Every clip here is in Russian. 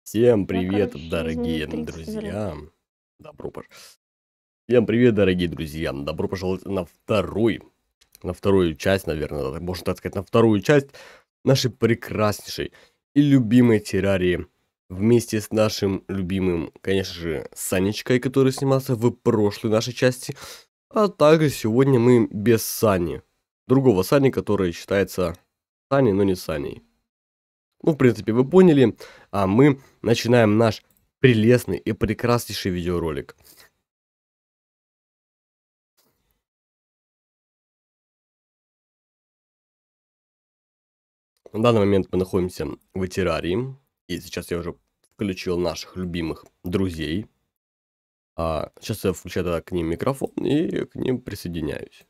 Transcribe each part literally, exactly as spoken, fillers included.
Всем Я, привет, короче, через дорогие минут тридцать заряжу. друзья. Добро пож... Всем привет, дорогие друзья. Добро пожаловать на второй, на вторую часть, наверное, можно так сказать, на вторую часть нашей прекраснейшей и любимой террарии. Вместе с нашим любимым, конечно же, Санечкой, который снимался в прошлой нашей части. А также сегодня мы без Сани. Другого Сани, который считается Саней, но не Саней. Ну, в принципе, вы поняли, а мы начинаем наш прелестный и прекраснейший видеоролик. В данный момент мы находимся в террарии, и сейчас я уже включил наших любимых друзей. А сейчас я включаю тогда к ним микрофон и к ним присоединяюсь.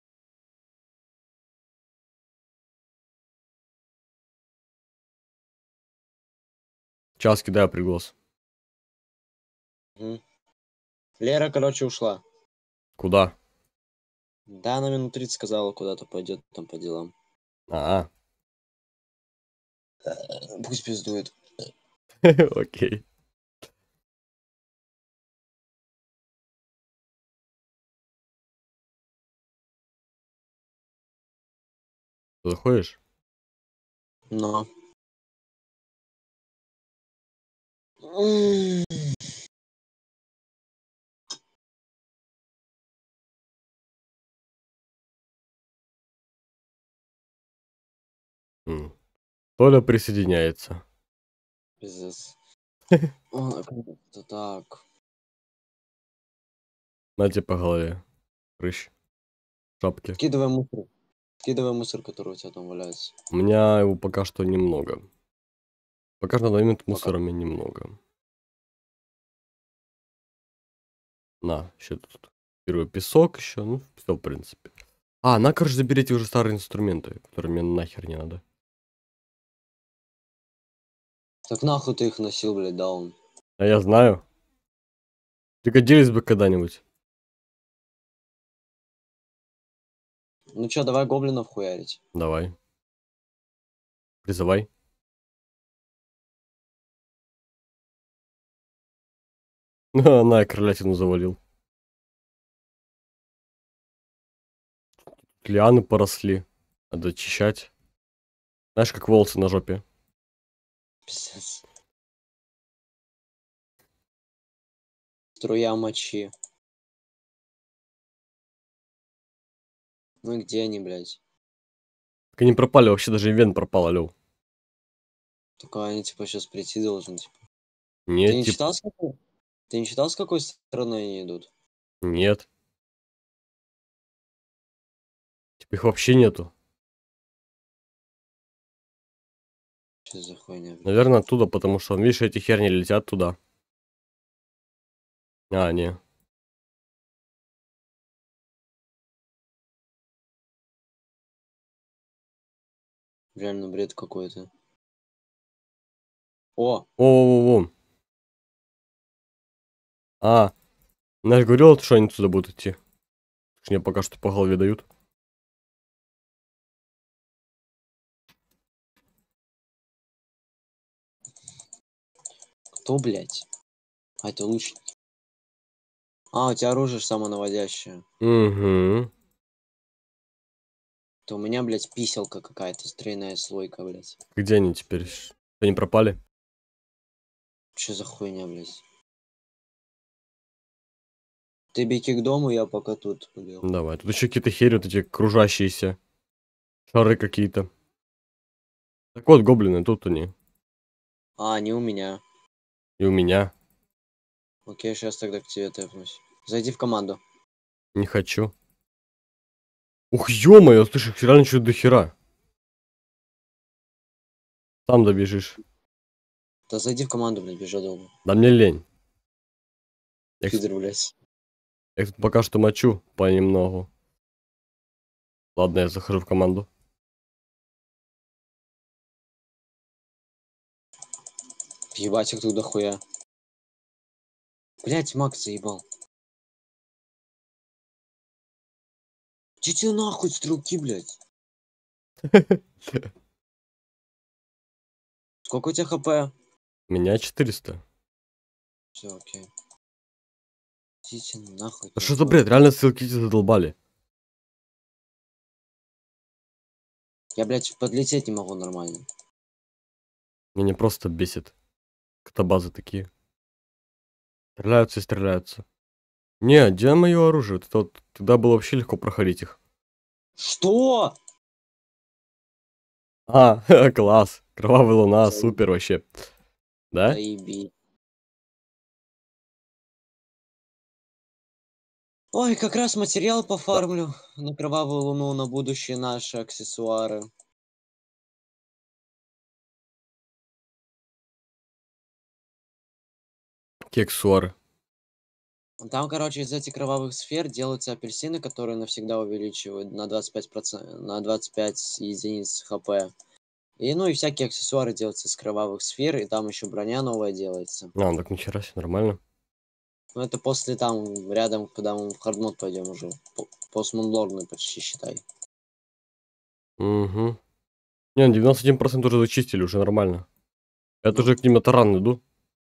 Сейчас кидаю приглас. Угу. Лера, короче, ушла. Куда? Да, на минут тридцать сказала, куда-то пойдет там по делам. А, Пусть пиздует. окей. Заходишь? Но. М. Толя присоединяется. Пиздец. О, это так. На тебе по голове. Прыщ. В шапке. Скидывай мусор. Скидывай мусор, который у тебя там валяется. У меня его пока что немного. Пока что на момент Пока. мусора у меня немного. На, еще тут первый песок еще, ну, все, в принципе. А, на, короче, заберите уже старые инструменты, которые мне нахер не надо. Так нахуй ты их носил, блядь, даун. А я знаю. Пригодились бы когда-нибудь. Ну чё, давай гоблинов хуярить. Давай. Призывай. На, на, я кролятину завалил. Лианы поросли. Надо очищать. Знаешь, как волосы на жопе. Пиздец. Струя мочи. Ну и где они, блядь? Так они пропали, вообще даже ивент пропал, алё. Только они типа сейчас прийти должны, типа. Нет, Ты не тип... читал, с какой? Ты не читал, с какой стороны они идут? Нет. Типа их вообще нету. Что за хуйня, блядь? Наверное, оттуда, потому что, видишь, эти херни летят туда. А, не. Реально бред какой-то. О! О-о-о. А, знаешь, говорил, что они туда будут идти. Мне пока что по голове дают. Кто, блядь? А, это лучник. А, у тебя оружие самонаводящее. Угу. То у меня, блядь, писелка какая-то, стройная слойка, блядь. Где они теперь? Они пропали? Че за хуйня, блядь? Ты беги к дому, я пока тут побил. Давай. Тут еще какие-то хери, вот эти кружащиеся. Шары какие-то. Так вот, гоблины, тут они. А, они у меня. И у меня. Окей, сейчас тогда к тебе тэпнусь. Зайди в команду. Не хочу. Ух, ё-моё, слышь, их реально что-то до хера. Сам добежишь. Да зайди в команду, блядь, бежа дома. Да мне лень. Я, Пидор, блядь. я тут пока что мочу понемногу. Ладно, я захожу в команду. Ебать, их тут дохуя. Блять, Макс заебал. Идите нахуй, стрелки, блядь. Сколько у тебя хп? У меня четыреста. Все, окей. Идите нахуй. Да что за бред? Реально ссылки задолбали. Я, блядь, подлететь не могу нормально. Меня просто бесит. Катабазы такие. Стреляются и стреляются. Не, где мое оружие? Это вот, тогда было вообще легко проходить их. Что? А, класс. Кровавая луна, Заебись. супер вообще. Да? Заебись. Ой, как раз материал Да. пофармлю на кровавую луну, на будущее наши аксессуары. Кексуары. Там, короче, из этих кровавых сфер делаются апельсины, которые навсегда увеличивают на двадцать пять процентов, на двадцать пять единиц хп. И, ну, и всякие аксессуары делаются из кровавых сфер, и там еще броня новая делается. А, так ничего себе, нормально. Ну, это после там, рядом, когда мы в хардмод пойдем уже. Постмунлорный почти, считай. Угу. Не, девяносто один процент уже зачистили, уже нормально. Я Ну. тоже к ним на таран иду.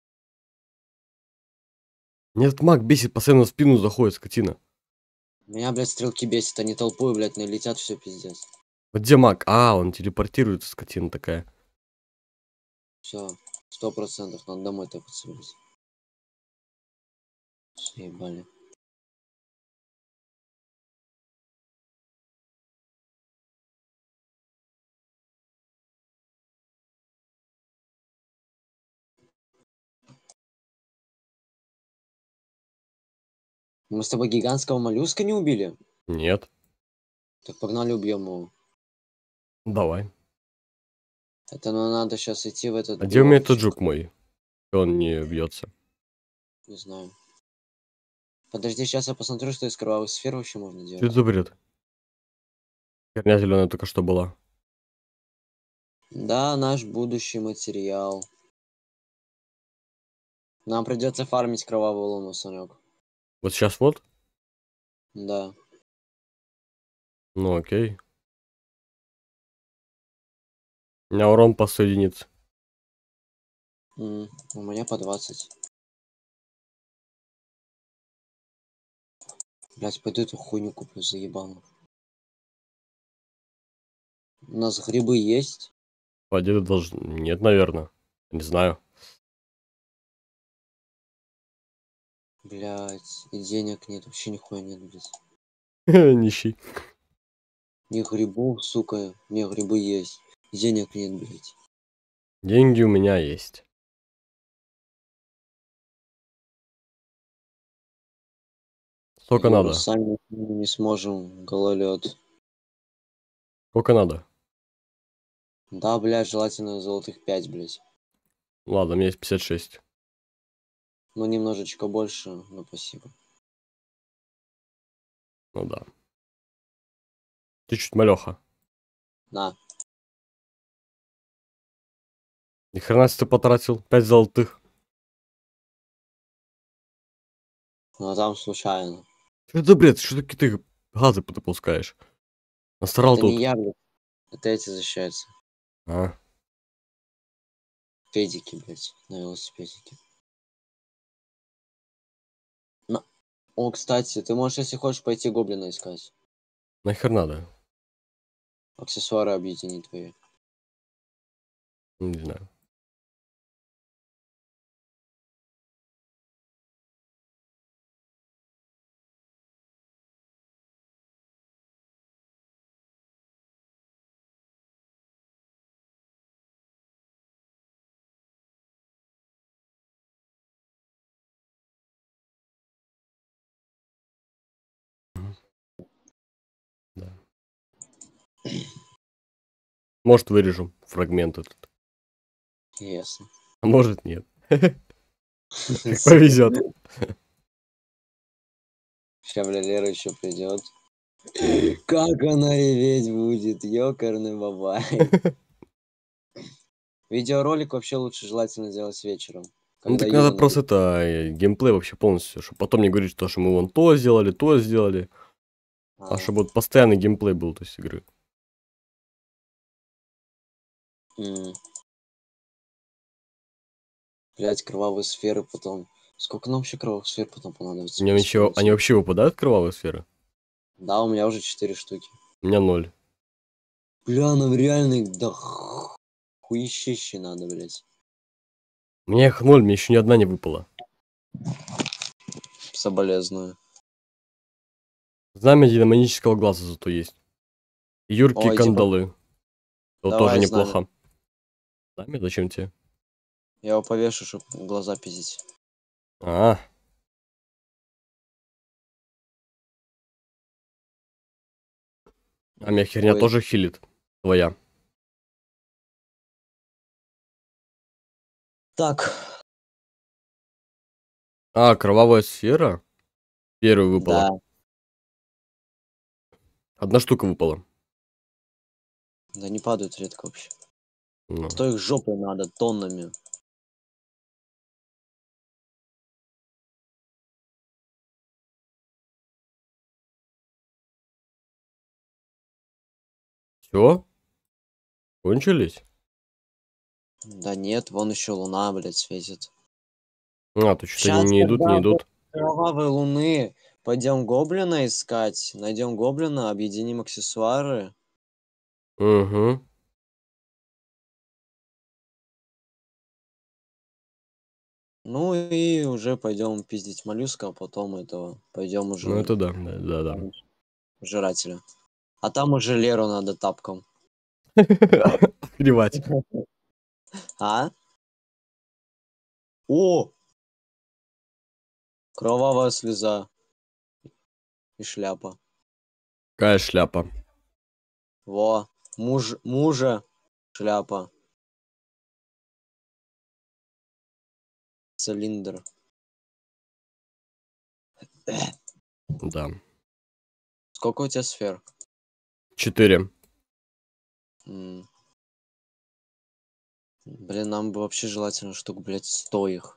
Мне этот маг бесит, постоянно в спину заходит, скотина. Меня, блядь, стрелки бесит, они толпой, блядь, налетят, все пиздец. Вот где маг? А, он телепортируется, скотина такая. Все, сто процентов, надо домой так подсылать. Ебали. Мы с тобой гигантского моллюска не убили? Нет. Так погнали убьем его. Давай. Это нам надо сейчас идти в этот А где у меня этот биомчик. жук мой? Он не бьется. Не знаю. Подожди, сейчас я посмотрю, что из кровавых сфер вообще можно Что делать. это за бред? Херня зеленая только что была. Да, наш будущий материал. Нам придется фармить кровавую луну, Санек. Вот сейчас вот? Да. Ну окей. У меня урон по сто единиц. М, у меня по двадцать. Блять, пойду эту хуйню куплю, заебал. У нас грибы есть. По деду должен... Нет, наверное. Не знаю. Блять, и денег нет, вообще нихуя нет, блять. Нищий. Ни грибов, сука, не грибы есть. Денег нет, блять. Деньги у меня есть. Сколько Юра, надо? сами не сможем, гололед. Сколько надо? Да, блядь, желательно золотых пять, блядь. Ладно, у меня есть пятьдесят шесть. Ну, немножечко больше, но спасибо. Ну да. Чуть-чуть малеха. На. Ни хрена себе ты потратил. Пять золотых. Ну, а там случайно. Что это за бред? Что ты какие-то газы допускаешь? Насрал Это не тут. я, блядь. Это эти защищаются. А? Педики, блядь, на велосипедике. На. О, кстати, ты можешь, если хочешь, пойти гоблина искать. Нахер надо? Аксессуары объединить твои. Не знаю. Да. Может, вырежу фрагмент этот. Ясно. А может, нет. Как повезет. Сейчас, бля, Лера еще придет. Ага. Как она реветь будет, ёкарный бабай. Видеоролик вообще лучше желательно делать вечером. Ну Когда так надо Юра просто найдет. это э, геймплей вообще полностью, чтобы потом не говорить, что, что мы вон то сделали, то сделали, а А, чтобы вот постоянный геймплей был, то есть игры. м. Блять, кровавые сферы потом. Сколько нам вообще кровавых сфер потом понадобится? Мне Без вообще, они понятия. вообще выпадают, кровавые сферы? Да, у меня уже четыре штуки. У меня ноль. Бля, нам реально их да х- хуищище надо, блять. У меня их ноль, мне еще ни одна не выпала. Соболезную. Знамя демонического глаза зато есть. Юркие Ой, типа, кандалы. То тоже давай знамя. неплохо. Знамя? Зачем тебе? Я его повешу, чтобы глаза пиздить. А, а меня херня Ой, тоже хилит. Твоя. так, А, кровавая сфера? Первая выпала. да, Одна штука выпала. да не падают редко вообще. Ну. Что их жопой надо, тоннами. Все? Кончились? Да нет, вон еще луна, блядь, светит. А, то что-то Сейчас, не идут, не когда будет идут. кровавой луны, пойдем гоблина искать. Найдем гоблина, объединим аксессуары. Угу. Ну и уже пойдем пиздить моллюска, а потом этого пойдем Ну уже это да, да, да, да. жирателя. А там уже Леру надо тапком. Плевать. А? О! Кровавая слеза и шляпа. Какая шляпа? Во, муж, мужа шляпа. Цилиндр. Да. Сколько у тебя сфер? Четыре. М. Блин, нам бы вообще желательно штук, блядь, сто их.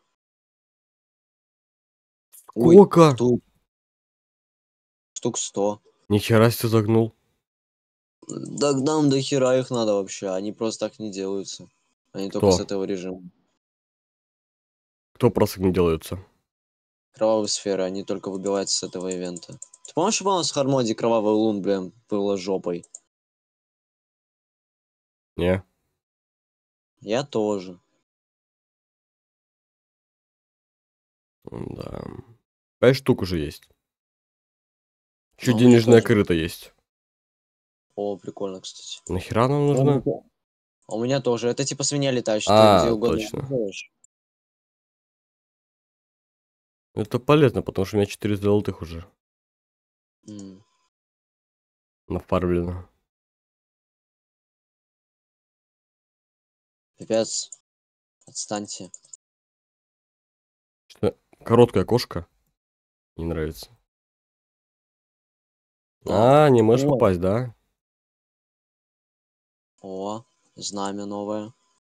Ой, Сколько? штук, штук сто. Нихера себе загнул. Да нам до хера их надо вообще, они просто так не делаются. Они только с Кто? этого режима. Кто просто не делаются? Кровавые сферы, они только выбиваются с этого ивента. Ты помнишь, что у нас в Хармоде кровавый лун, блин, было жопой? Не? Я тоже. Да. Пять штук уже есть. Еще Но у меня денежная тоже. крыта есть. О, прикольно, кстати. Нахера нам О, у нужна? меня- а у меня тоже. Это типа свинья летающая, ты где А, угодно точно. делаешь. Это полезно, потому что у меня четыре золотых уже М. нафармлено. Пипец. Отстаньте. Что? Короткая кошка? Не нравится. А, А, не можешь ой. попасть, да? О, знамя новое.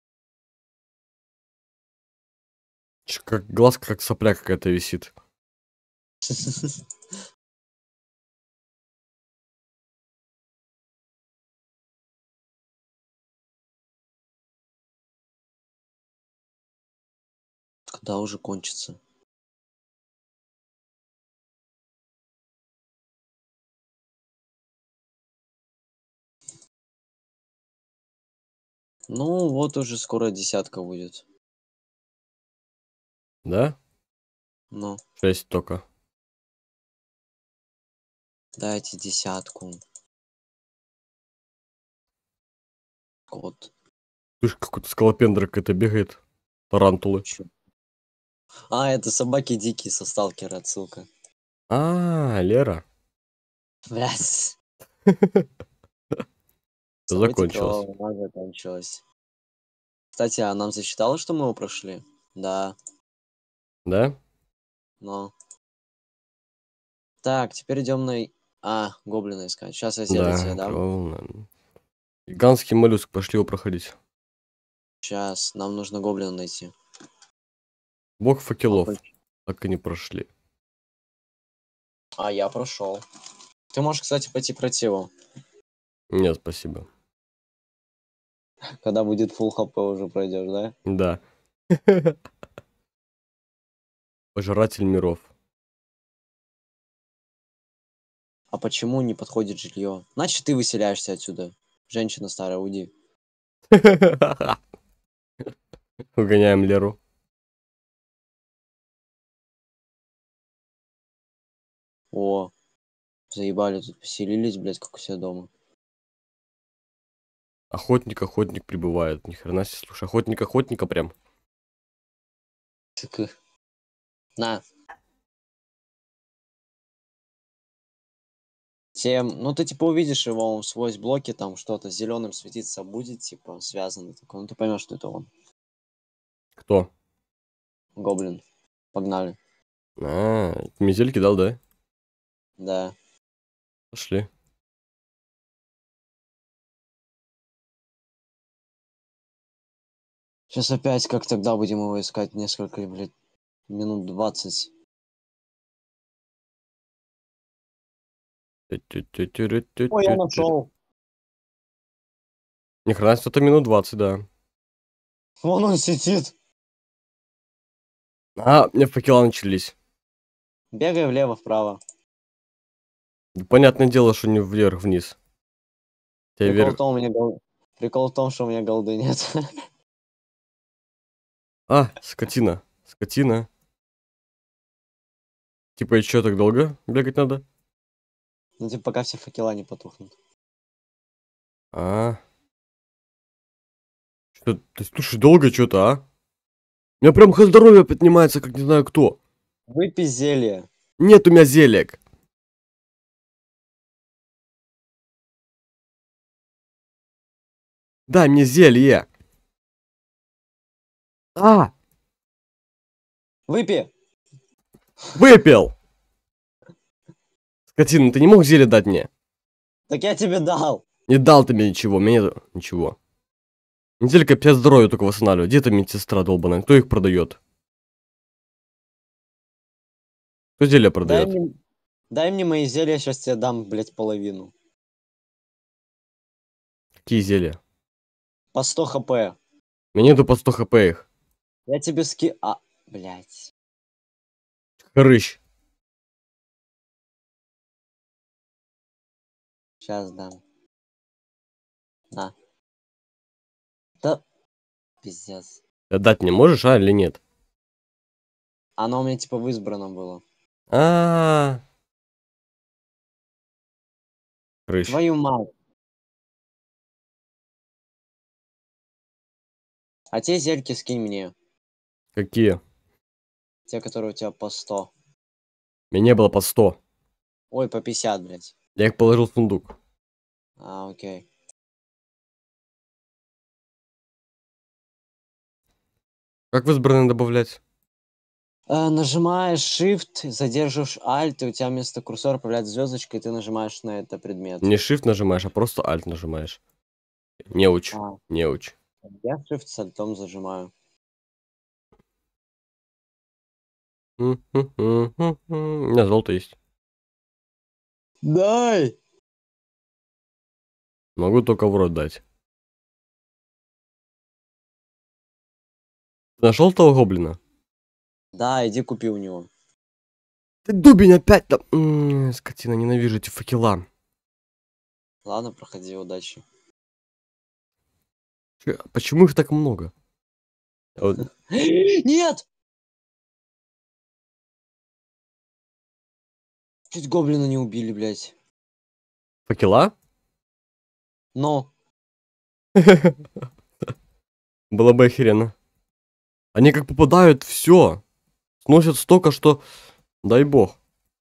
Чё, как глазка, как сопля какая-то висит. Когда уже кончится? Ну, вот уже скоро десятка будет. Да? Ну, Шесть только. дайте десятку. Кот. Слышь, какой-то скалопендра какая-то бегает. Тарантулы. Чё? А, это собаки дикие со сталкера, отсылка. А, Лера. Блядь. Событие Закончилось. кровавого мага закончилось. Кстати, а нам засчиталось, что мы его прошли? Да, Да? но... Так, теперь идем на... А, гоблина искать. Сейчас я зелье тебе Да, дам. кровавый. Гигантский моллюск, пошли его проходить. Сейчас, нам нужно гоблина найти. Бог Он факелов. конч- Так и не прошли. А, я прошел. Ты можешь, кстати, пойти пройти его. Нет, спасибо. Когда будет full хп уже пройдешь, да? Да. Пожиратель миров. А почему не подходит жилье? Значит, ты выселяешься отсюда. Женщина старая, уйди. Угоняем Леру. О, заебали, тут поселились, блядь, как у себя дома. Охотник, охотник прибывает. Ни хрена себе, слушай, охотник, охотника прям. Так, на. Тем, ну ты типа увидишь его, он свой блоки, там что-то зеленым светиться будет, типа, связано такое. Ну ты поймешь, что это он. Кто? Гоблин. Погнали. А, метель кидал, да? Да. Пошли. Сейчас опять, как тогда, будем его искать несколько, блядь, минут двадцать. Ой, я нашел. Ни хрена себе, это минут двадцать, да. Вон он сидит. А, у меня факела начались. Бегай влево-вправо. Понятное дело, что не вверх-вниз. Прикол вверх... в том, у меня гол... Прикол в том, что у меня голды нет. А, скотина. Скотина. Типа, еще так долго бегать надо? Ну, типа, пока все факела не потухнут. А. Что, ты слушай, долго что-то, а? У меня прям здоровье поднимается, как не знаю кто. Выпей зелье. Нет у меня зелек. Дай мне зелье. А, Выпей. выпил. Скотина, ты не мог зелье дать мне? Так я тебе дал. Не дал ты мне ничего, мне ничего. Неделька пять здоровья только восстанавливает. Где то медсестра долбаная? Кто их продает? Кто зелье Дай продает? мне... Дай мне мои зелья, сейчас тебе дам, блядь, половину. Какие зелья? По сто хп. Мне нету по сто хп их. Я тебе ски... А, блядь. Хрыщ. Сейчас дам. На. Да. Пиздец. Отдать мне можешь, а, или нет? Оно у меня типа в избранном было. А, хрыщ. Твою мать. А те зельки скинь мне. Какие? Те, которые у тебя по сто. Мне не было по сто. Ой, по пятьдесят, блядь. Я их положил в сундук. А, окей. Как в избранное добавлять? Э, нажимаешь Shift, задерживаешь Alt, и у тебя вместо курсора появляется звездочка, и ты нажимаешь на это предмет. Не Shift нажимаешь, а просто Alt нажимаешь. Неуч. А, Неуч. я Shift с альтом зажимаю. У меня золото есть. Дай! Могу только в рот дать. Ты нашел того гоблина? Да, иди купи у него. Ты дубень опять там. М-м, скотина, ненавижу эти факела. Ладно, проходи, удачи. Чё, почему их так много? Вот, Нет! Чуть гоблина не убили, блядь. факела? Но. Было бы охеренно. Они как попадают, все. Сносят столько, что... Дай бог.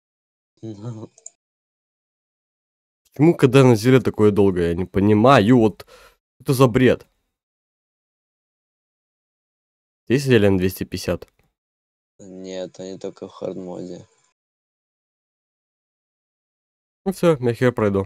Почему когда на зелье такое долгое? Я не понимаю. Вот это за бред. Есть зелье на двести пятьдесят? Нет, они только в хардмоде. Ну все, я хер пройду.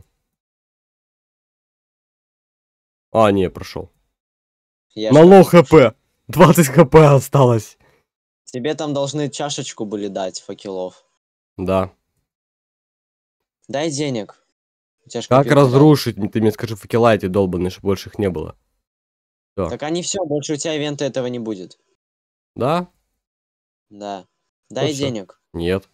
А, не, прошел. Я ж Мало так- хп. двадцать хп осталось. Тебе там должны чашечку были дать факелов. Да. Дай денег. У тебя ж Как копилка, да? разрушить? Ты мне скажи факела эти долбаные, чтобы больше их не было. Всё. Так они все, больше у тебя ивента этого не будет. Да? Да. Ну Дай все. денег. Нет.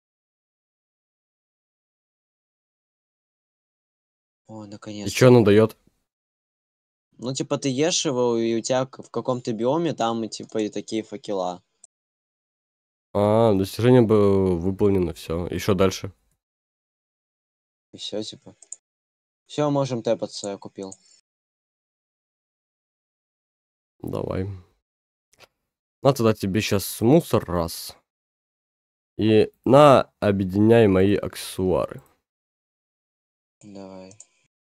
Ой, И наконец-то. что оно дает? Ну, типа, ты ешь его, и у тебя к- в каком-то биоме там, и, типа, и такие факела. А, достижение было выполнено, все. Еще дальше. И все, типа. Все, можем тэпаться, я купил. Давай. На тогда тебе сейчас мусор раз. И на объединяй мои аксессуары. Давай.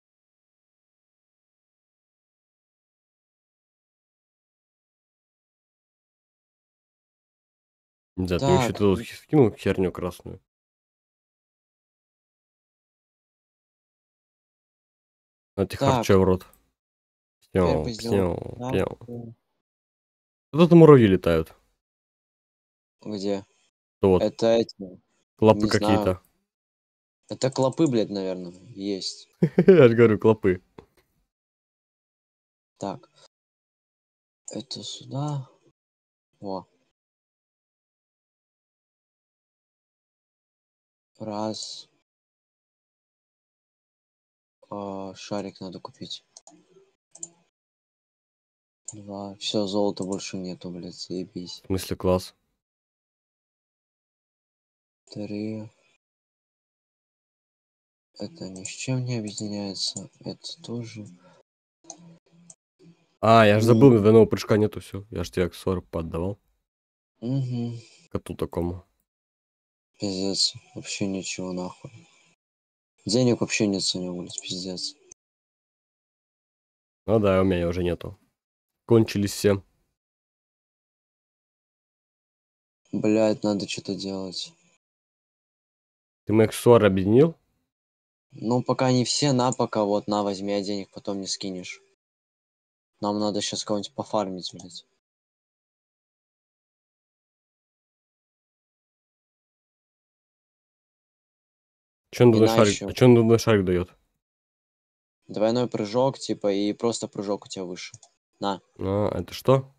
Не знаю, ты еще Так, тут скинул херню красную. На тебе так, харче в рот. теперь Пьяу, бы сделал пьяу, так. пьяу. Тут муравьи летают. Где? То вот, Это эти, клопы не знаю. какие-то. Это клопы, блядь, наверное, есть. Я же говорю, клопы. Так, это сюда. О. Раз. А, шарик надо купить. Два. Все, золота больше нету, блядь, заебись. В смысле класс? Три. Это ни с чем не объединяется. Это тоже. А, я же забыл, М, двойного прыжка нету, все. Я же тебе аксессуар поддавал. Мгм. Коту такому. Пиздец. Вообще ничего нахуй. Денег вообще нет с него, блядь, пиздец. Ну да, у меня уже нету. Кончились все. Блядь, надо что-то делать. Ты мои аксессуары объединил? Ну, пока не все, на пока, вот, на, возьми, а денег потом не скинешь. Нам надо сейчас кого-нибудь пофармить, блядь. Че он И двойной на шарик? еще. А че он двойной шарик дает? Двойной прыжок, типа, и просто прыжок у тебя выше. На. А, это что?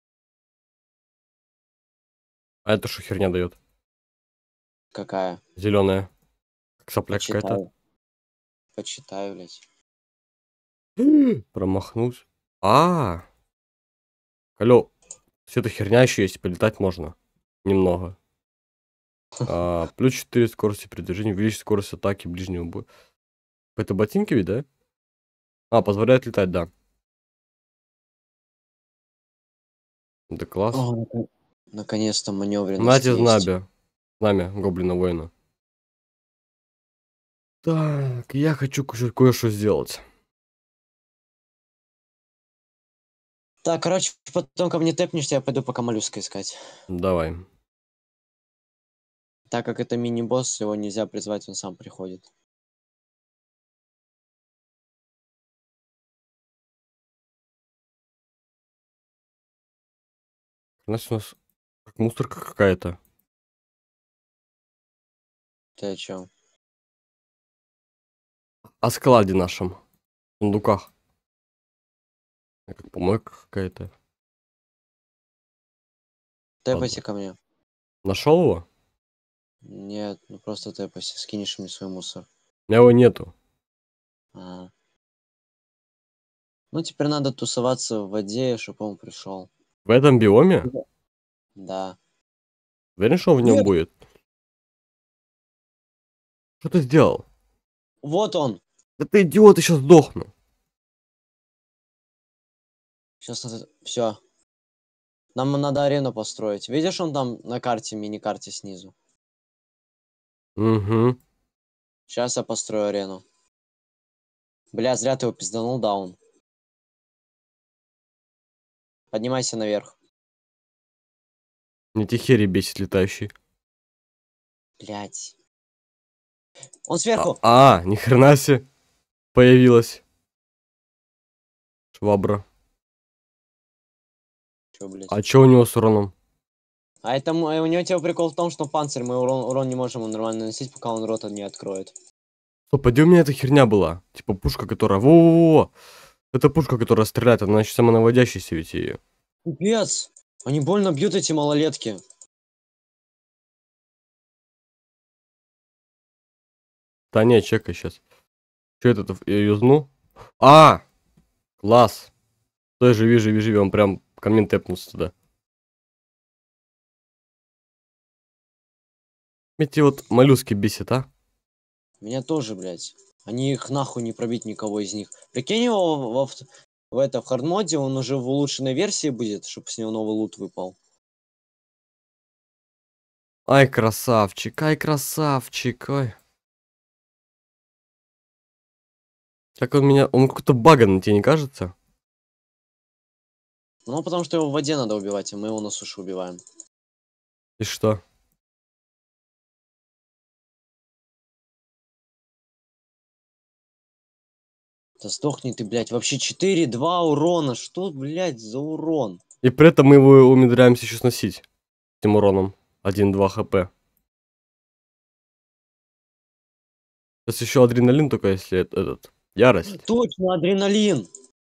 А это что херня дает? Какая? Зеленая. Как сопля какая-то. Почитаю. Почитаю, блядь. Промахнулся. А, алло. Все это херня еще есть, полетать можно. Немного. А, плюс четыре скорости передвижения, увеличить скорость атаки ближнего боя. Это ботинки ведь, да? А, позволяет летать, да. Это класс. О, нака- наконец-то маневренность Нате есть. знамя. Знамя гоблина воина. Так, я хочу кое- кое-что сделать. Так, короче, потом ко мне тэпнешься, я пойду пока моллюска искать. Давай. Так как это мини-босс, его нельзя призвать, он сам приходит. Значит, у нас как мусорка какая-то. Ты о чем? О складе нашем. В сундуках. Как помойка какая-то. Тэпайся Ладно. ко мне. Нашел его? Нет, ну просто тэпайся, скинешь мне свой мусор. У меня его нету. А. Ну, теперь надо тусоваться в воде, чтобы он пришел. В этом биоме? Да. Уверен, что он в нем Нет! будет? Что ты сделал? Вот он! Да ты идиот, я сейчас сдохну. Сейчас надо... Все. Нам надо арену построить. Видишь, он там на карте, мини-карте снизу. Угу. Сейчас я построю арену. Бля, зря ты его пизданул, даун. Поднимайся наверх. Мне техери бесит летающий. Блять. Он А, сверху! а, ни хрена себе. Появилась. Швабра. Чё, блять? А чё у него с уроном? А это м- у него типа прикол в том, что панцирь, мы урон, урон не можем нормально наносить, пока он рот не откроет. Стоп, где у меня эта херня была? Типа пушка, которая... Во-во-во! Это пушка, которая стреляет, она значит самонаводящаяся ведь ее. Пипец! Они больно бьют эти малолетки. Да не, чекай сейчас. Что это? Я юзну? А! Класс! Стой, живи, живи, живи. Он прям ко мне тэпнулся туда. Эти вот моллюски бесят, а? Меня тоже, блядь. Они их нахуй не пробить никого из них. Прикинь его во, в, в это в хардмоде, он уже в улучшенной версии будет, чтобы с него новый лут выпал. Ай, красавчик, ай, красавчик, ой. Как он меня... Он какой-то баган, тебе не кажется? Ну, потому что его в воде надо убивать, а мы его на суше убиваем. И что? Да сдохни ты, блядь. Вообще четыре два урона. Что, блядь, за урон? И при этом мы его умудряемся еще сносить. Этим уроном. один-два хп. Сейчас еще адреналин, только если это, этот... Ярость. Точно, адреналин.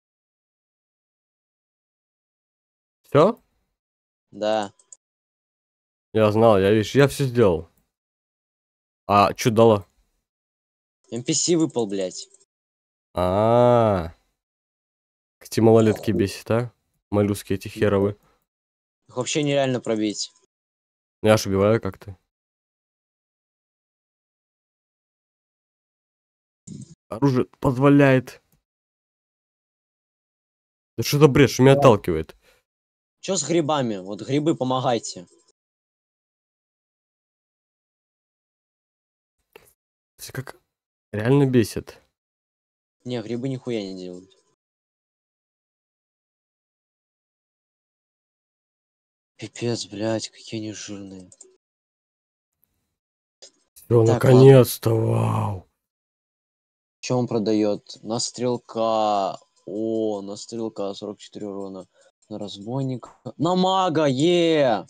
Все? Да. Я знал, я видишь, я все сделал. А, что дало? эн пи си выпал, блядь. А, эти малолетки бесит, а? Моллюски эти херовые. Их вообще нереально пробить. Я ж убиваю как-то. Оружие позволяет. Да что за бред, что меня отталкивает? Чё с грибами? Вот грибы, помогайте. Это как реально бесит. Не, грибы нихуя не делают. Пипец, блядь, какие они жирные. Все, Так, наконец-то, вау. Что он продает? На стрелка. О, на стрелка сорок четыре урона. На разбойника. На мага, е!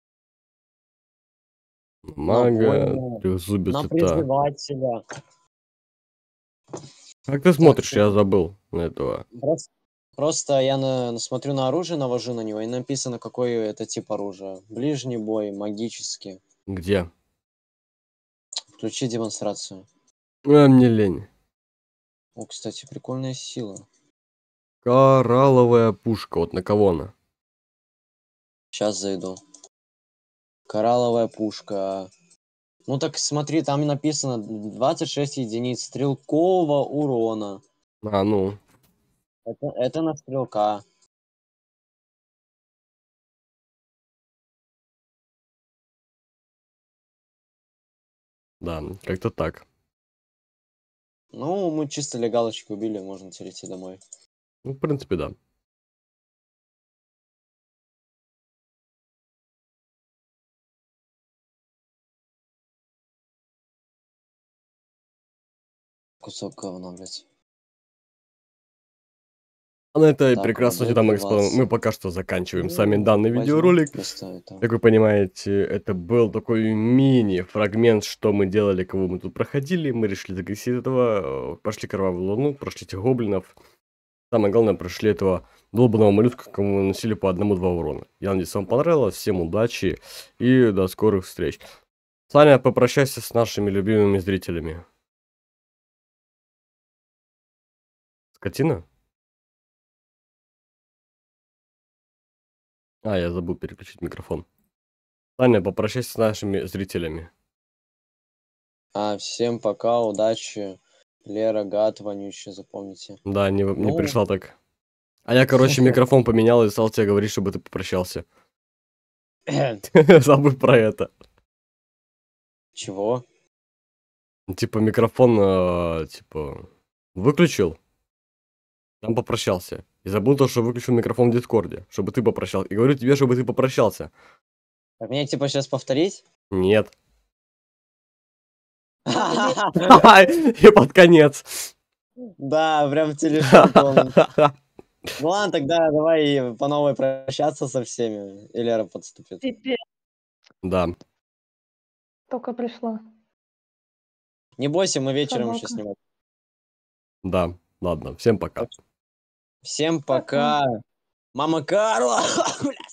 На Мага, воина. трехзубец На это. призывателя. Как ты смотришь, я забыл на этого. Просто, просто я на, смотрю на оружие, навожу на него, и написано, какой это тип оружия. Ближний бой, магический. Где? Включи демонстрацию. А, мне лень. О, кстати, прикольная сила. Коралловая пушка, вот на кого она? Сейчас зайду. Коралловая пушка. Ну так смотри, там написано двадцать шесть единиц стрелкового урона. А, ну. Это, это на стрелка. Да, как-то так. Ну, мы чисто легалочки убили, можно теперь идти домой. Ну, в принципе, да. Кусок говна, блядь. А на этой Так, прекрасной ладно, дамы и господа, деваться. мы пока что заканчиваем Ну, сами данный возьму видеоролик. просто это. Как вы понимаете, это был такой мини-фрагмент, что мы делали, кого мы тут проходили. Мы решили загасить этого, э, прошли Кровавую Луну, прошли этих гоблинов. Самое главное, прошли этого долбанного моллюска, кому мы наносили по одному-два урона. Я надеюсь, вам понравилось. Всем удачи и до скорых встреч. Саня, попрощайся с нашими любимыми зрителями. Скотина? А, я забыл переключить микрофон. Саня, попрощайся с нашими зрителями. А, всем пока, удачи. Лера, гад, вонючий, запомните. Да, не, не Ну. пришла так. А я, короче, микрофон поменял и стал тебе говорить, чтобы ты попрощался. Забудь про это. Чего? Типа микрофон, э, типа, выключил, там попрощался. И забыл то, что выключил микрофон в Дискорде, чтобы ты попрощался. И говорю тебе, чтобы ты попрощался. Так мне типа сейчас повторить? Нет. И под конец. Да, прям телешоу. Ну ладно, тогда давай по новой прощаться со всеми. И Лера подступит. Пипец, Да. только пришла. Не бойся, мы вечером еще Собака. снимать. Да. Ладно, всем пока. Всем пока. Мама Карла! Бля.